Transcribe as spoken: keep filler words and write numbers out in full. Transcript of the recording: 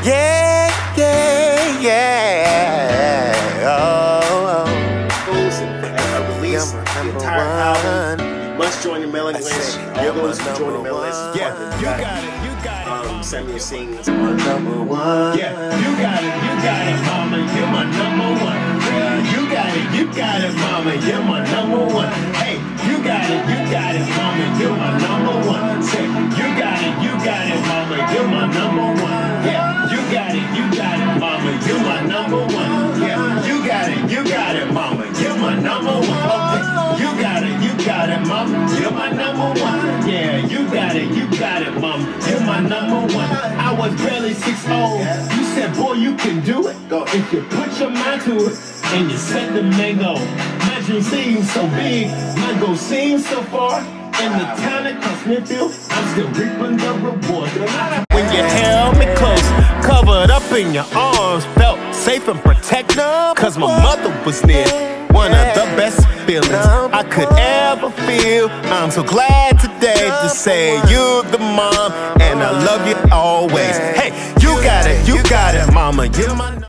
Yeah, yeah, yeah. Oh, oh. Uh, release the entire album. You must join the mailing list. All those who join the mailing list. Yeah, you got it, you got it. Um, send me your Singz. My number one. Yeah, you got it, you got it, mama. You're my number one. Yeah, you got it, you got it, mama. You're my number one. Hey, you got it, you got it, mama. You're my number one. Say, you got it, you got it, mama. You're my number one. Yeah, you got it, you got it, mama. You're my number one. Yeah, you got it, you got it, mama. You're my number one. Okay, you got it, you got it, mama. You're my number one. Yeah, you got it, you got it, mama. You're my number one. I was barely six old. You said, boy, you can do it. If you put your mind to it and you set the mango. My dream seems so big, my goal seems so far. In the town that cost me feel, I'm still reaping the reward. When you held me close, covered up in your arms, felt safe and protected, cause my mother was near. One of the best feelings I could ever feel. I'm so glad today to say you're the mom, and I love you always. Hey, you got it, you got it, mama. You're my